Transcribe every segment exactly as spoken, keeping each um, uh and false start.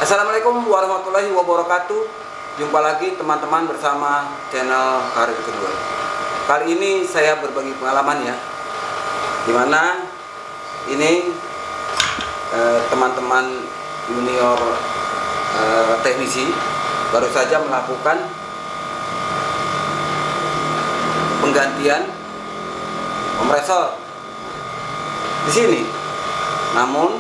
Assalamualaikum warahmatullahi wabarakatuh. Jumpa lagi teman-teman bersama channel Karir Kedua. Kali ini saya berbagi pengalaman ya, dimana ini teman-teman eh, junior eh, teknisi baru saja melakukan penggantian kompresor di sini. Namun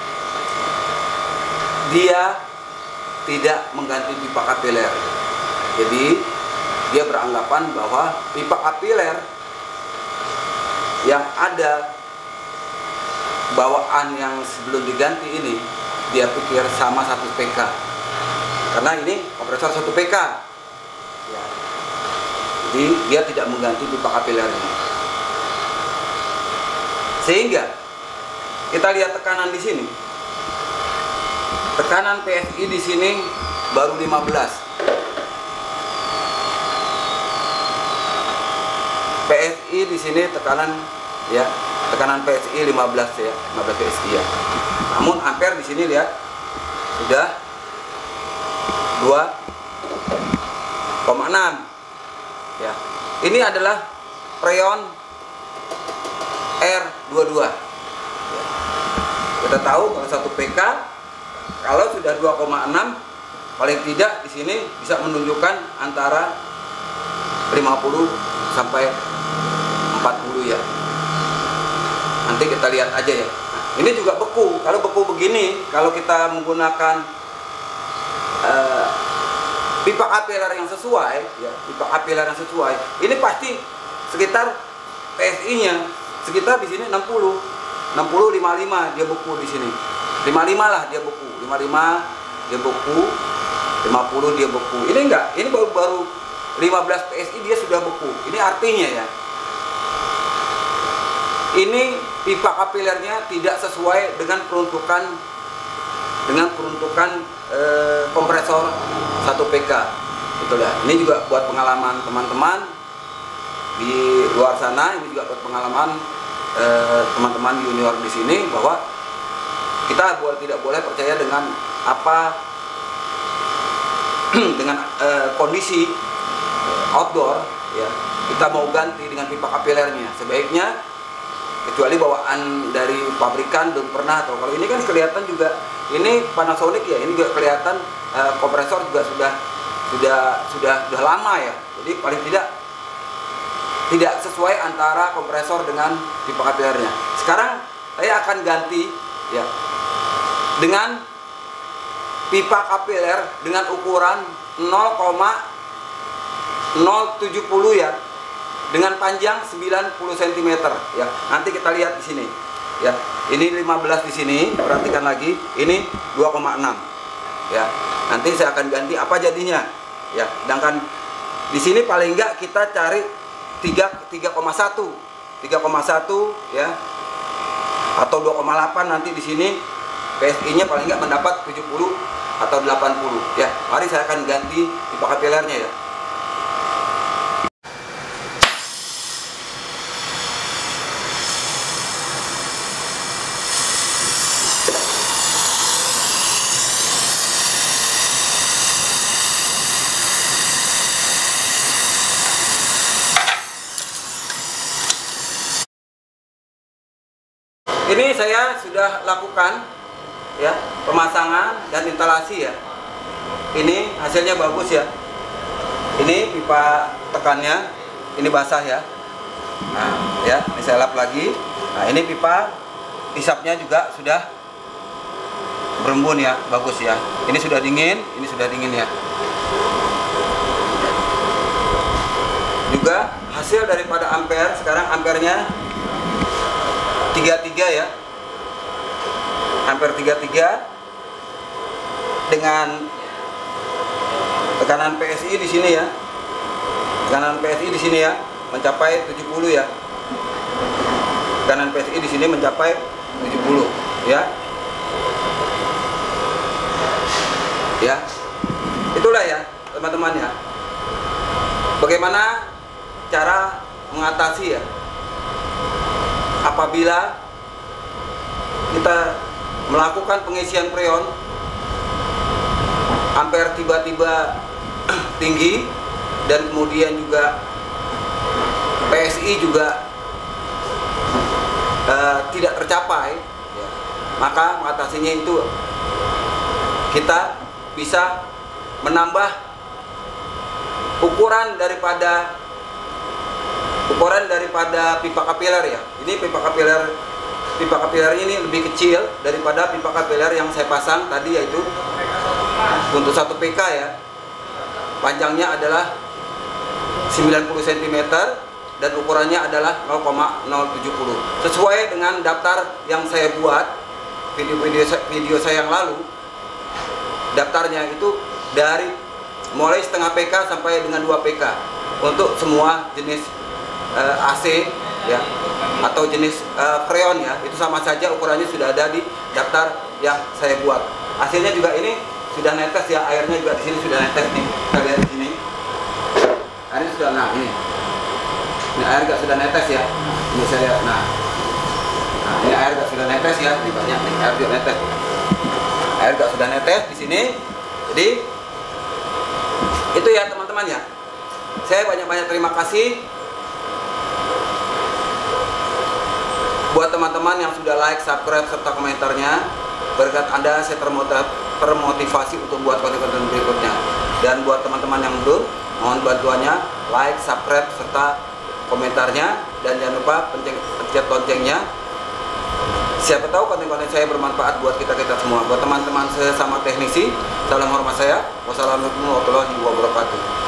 dia tidak mengganti pipa kapiler. Jadi dia beranggapan bahwa pipa kapiler yang ada bawaan yang sebelum diganti ini, dia pikir sama satu P K, karena ini kompresor satu P K ya. Jadi dia tidak mengganti pipa kapiler ini, sehingga kita lihat tekanan di sini. Tekanan P S I di sini baru lima belas. P S I di sini tekanan ya, tekanan P S I lima belas ya, lima belas P S I ya. Namun ampere di sini lihat sudah dua koma enam. Ya. Ini adalah freon R dua puluh dua. Ya. Kita tahu kalau satu P K kalau sudah dua koma enam, paling tidak di sini bisa menunjukkan antara lima puluh sampai empat puluh ya. Nanti kita lihat aja ya. Ini juga beku. Kalau beku begini, kalau kita menggunakan uh, pipa kapiler yang sesuai ya, pipa kapiler yang sesuai, ini pasti sekitar P S I-nya sekitar di sini enam puluh, enam puluh lima puluh lima dia beku di sini. lima puluh lima lah dia beku, lima puluh lima dia beku, lima puluh dia beku. Ini enggak, ini baru-baru lima belas P S I dia sudah beku. Ini artinya ya, ini pipa kapilernya tidak sesuai dengan peruntukan dengan peruntukan eh, kompresor satu P K. Itulah. Ini juga buat pengalaman teman-teman di luar sana, ini juga buat pengalaman teman-teman eh, junior di sini, bahwa kita tidak boleh percaya dengan apa dengan e, kondisi outdoor ya. Kita mau ganti dengan pipa kapilernya, sebaiknya kecuali bawaan dari pabrikan belum pernah, atau kalau ini kan kelihatan juga ini Panasonic ya, ini juga kelihatan e, kompresor juga sudah sudah sudah sudah lama ya. Jadi paling tidak tidak sesuai antara kompresor dengan pipa kapilernya. Sekarang saya akan ganti ya dengan pipa kapiler dengan ukuran nol koma nol tujuh nol ya, dengan panjang sembilan puluh sentimeter ya. Nanti kita lihat di sini ya. Ini lima belas di sini, perhatikan lagi. Ini dua koma enam ya. Nanti saya akan ganti apa jadinya ya. Sedangkan di sini paling enggak kita cari tiga koma satu tiga koma satu ya, atau dua koma delapan. Nanti di sini P S I-nya paling nggak mendapat tujuh puluh atau delapan puluh ya. Mari saya akan ganti pipa kapilernya ya. Ini saya sudah lakukan ya, pemasangan dan instalasi ya. Ini hasilnya bagus ya. Ini pipa tekannya, ini basah ya. Nah ya, ini saya lap lagi. Nah ini pipa isapnya juga sudah berembun ya, bagus ya. Ini sudah dingin, ini sudah dingin ya. Juga hasil daripada ampere, sekarang ampernya tiga puluh tiga ya. Ampere tiga puluh tiga dengan tekanan P S I di sini ya. Tekanan P S I di sini ya mencapai tujuh puluh ya. Tekanan P S I di sini mencapai tujuh puluh ya. Ya. Itulah ya, teman-teman ya. Bagaimana cara mengatasi ya apabila kita melakukan pengisian freon ampere tiba-tiba tinggi, dan kemudian juga P S I juga uh, tidak tercapai, ya, maka mengatasinya itu kita bisa menambah ukuran daripada ukuran daripada pipa kapiler ya. Ini pipa kapiler pipa kapilernya ini lebih kecil daripada pipa kapiler yang saya pasang tadi, yaitu untuk satu P K ya. Panjangnya adalah sembilan puluh sentimeter dan ukurannya adalah nol koma nol tujuh nol. Sesuai dengan daftar yang saya buat video-video video saya yang lalu. Daftarnya itu dari mulai setengah P K sampai dengan dua P K untuk semua jenis uh, A C ya, atau jenis uh, freon ya. Itu sama saja ukurannya sudah ada di daftar yang saya buat. Hasilnya juga ini sudah netes ya, airnya juga di sini sudah netes nih. Kita lihat di sini. Airnya sudah, nah ini. Ini air juga sudah netes ya. Ini saya, nah. Nah, ini air juga sudah netes ya. Ini banyak nih, air juga netes. Air juga sudah netes di sini. Jadi itu ya teman-teman ya. Saya banyak-banyak terima kasih buat teman-teman yang sudah like, subscribe, serta komentarnya. Berkat Anda saya termotivasi untuk buat konten-konten berikutnya. Dan buat teman-teman yang belum, mohon bantuannya like, subscribe, serta komentarnya. Dan jangan lupa pencet loncengnya. Siapa tahu konten-konten saya bermanfaat buat kita-kita semua. Buat teman-teman sesama teknisi, salam hormat saya. Wassalamualaikum warahmatullahi wabarakatuh.